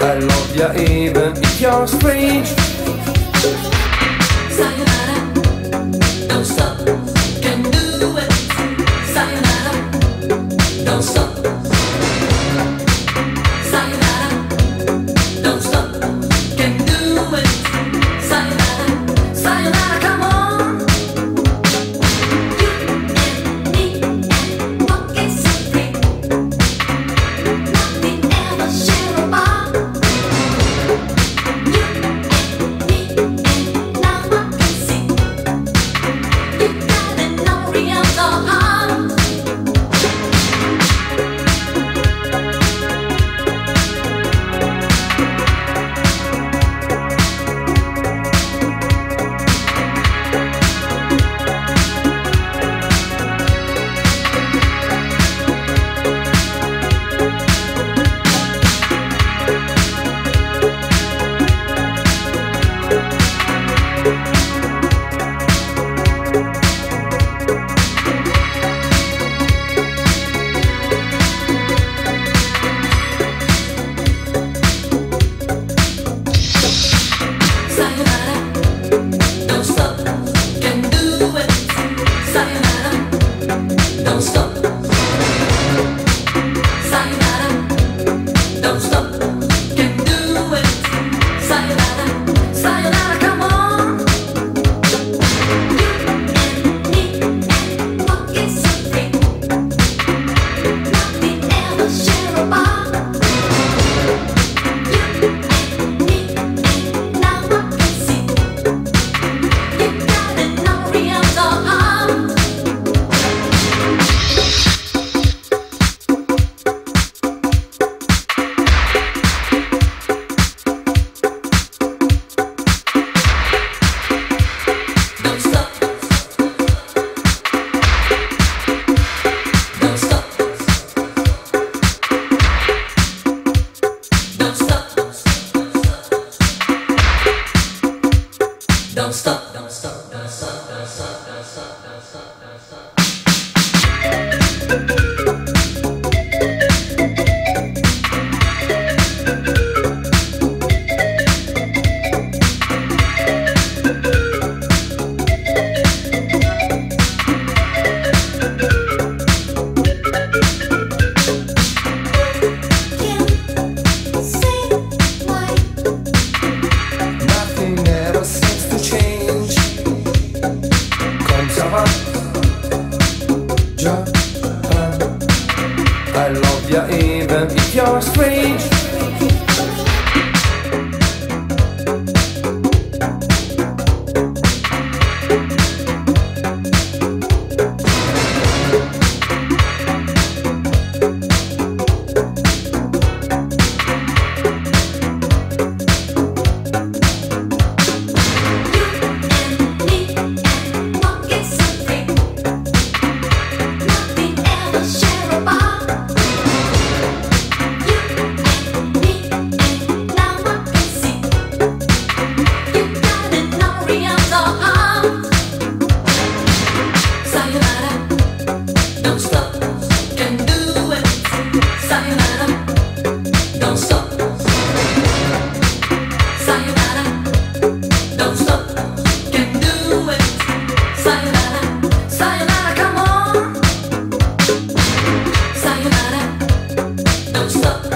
I love you even if you're strange. Sayonara, don't stop, can do it. Sayonara, don't stop. Sayonara, don't stop, can do it. Sayonara, sayonara, come on. You and me and walking so free. Nothing ever share a bar. You and me and now I can see. You got an oriental heart. Sayonara, don't stop, can do it. Sayonara, don't stop. Sayonara, don't stop, can do it. Sayonara, sayonara, come on. You and me and walking so free. Nothing ever share a bar. You and me and now I can see. You got an oriental heart. Don't stop. Don't stop. Don't stop. Don't stop. Don't stop. Don't stop. Don't stop. Don't stop. Don't stop. Don't stop. Can't say why. Nothing ever seems to change. Come ça va? Japan. I love you even if you're strange. Me and walking so free. Nothing ever share a bar. You and me and now I can see. You got an oriental heart. Sayonara, don't stop, can do it. Sayonara, don't stop. Sayonara, don't stop, can do it. Sayonara, sayonara, come on. Sayonara, don't stop.